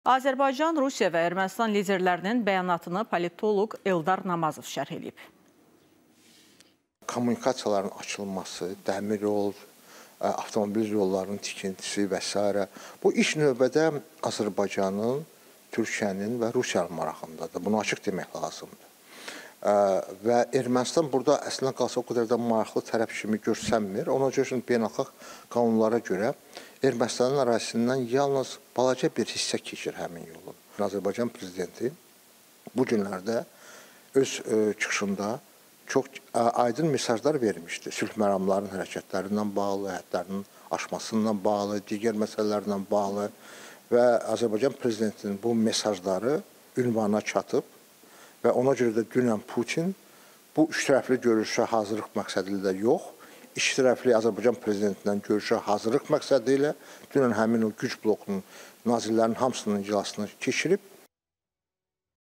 Azərbaycan, Rusiya və Ermənistan liderlərinin bəyanatını politoloq Eldar Namazov şərh edib. Kommunikasiyaların açılması, dəmir yol, avtomobil yollarının tikintisi və s. bu ilk növbədə Azərbaycanın, Türkiyənin və Rusiyanın marağındadır. Bunu açıq demək lazımdır. Və Ermənistan burada əslində qalsa o qədər də maraqlı tərəf kimi görsənmir. Ona görə beynəlxalq qanunlara görə Ermənistanın ərazisindən yalnız balaca bir hissə keçir həmin yolun. Azərbaycan prezidenti bu günlərdə öz çıxışında çox aydın mesajlar vermişdi. Sülh məramlarının hərəkətlərindən bağlı, hədlərinin aşmasından bağlı, digər məsələlərlə bağlı və Azərbaycan prezidentinin bu mesajları ünvana çatıb və ona görə də dünən Putin bu üç tərəfli görüşə hazırlıq məqsədi ilə yox, iki tərəfli Azərbaycan prezidentindən görüşə hazırlıq məqsədi ilə dünən həmin o güc blokunun nazirlərinin hamısının iclasını keçirib